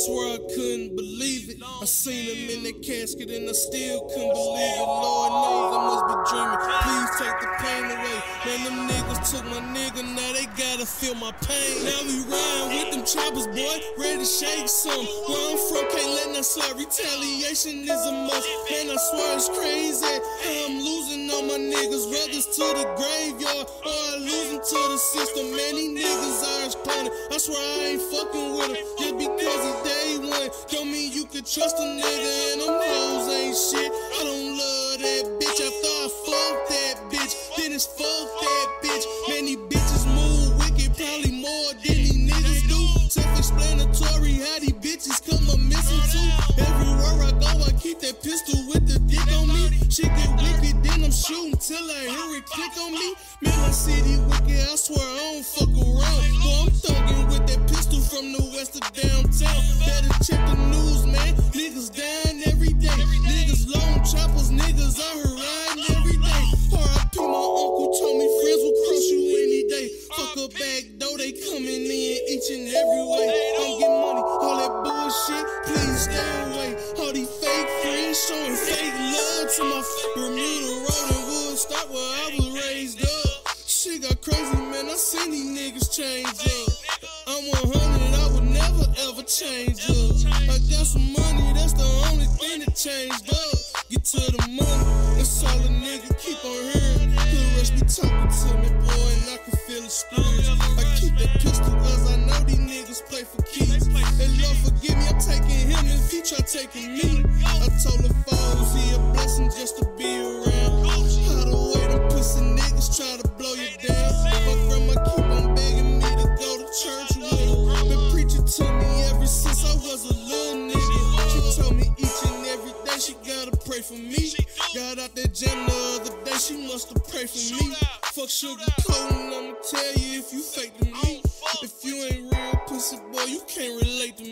swear I couldn't believe it. I seen him in that casket and I still couldn't believe it. Lord knows I must be dreaming. Please take the pain away. Man, them niggas took my nigga, now they gotta feel my pain. Now we riding with them choppers, boy, ready to shake some. Where I'm from, can't let nothing slide. Retaliation is a must. Man, I swear it's crazy how I'm losing all my niggas. Brothers to the graveyard, or I lose them to the system. Man, these niggas are clowning. I swear I ain't fucking with them. Just because it's day one, don't mean you can trust a nigga. And them hoes ain't shit. I don't love that bitch. I thought I fucked that bitch, then it's fuck that bitch. Man, these bitches move wicked, probably more than these niggas do. Self-explanatory how these bitches come up missing too. Everywhere I go, I keep that pistol with the dick on me. Shit get wicked, then I'm shooting till I hear it click on me. Man, my city wicked, I swear I don't fuck around. Boy, I'm thugging with that pistol from the west of downtown. Better check the news, man. Niggas dying every day. Niggas long choppers, niggas out here riding every day. R.I.P. my uncle told me friends will crush you any day. Fuck a back door, they coming in each and every way. Don't get money, all that bullshit, please stay away. All these fake friends showing fake love to my Bermuda Road and Woodstock where I was raised up. Shit got crazy, man, I seen these niggas change up. I'm 100, I would never ever change up. I got some money, that's the only thing that changed up. Get to the money, that's all a nigga keep on hearing. The rest be talking to me, boy, and I can feel the spirit. I keep that pistol cause I know these niggas play for keys. And Lord forgive me, I'm taking him if he try taking me. I told the foes he a blessing just to be around. How the way them pussy niggas try to blow you down. My grandma keep on begging me to go to church with her. Been preaching to me ever since I was a little nigga. She told me each and every day she gotta pray for me. Got out that jam the other day, she must have prayed for me. Fuck sugar coating, I'ma tell you if you fake to me. If you ain't real pussy boy, you can't relate to me.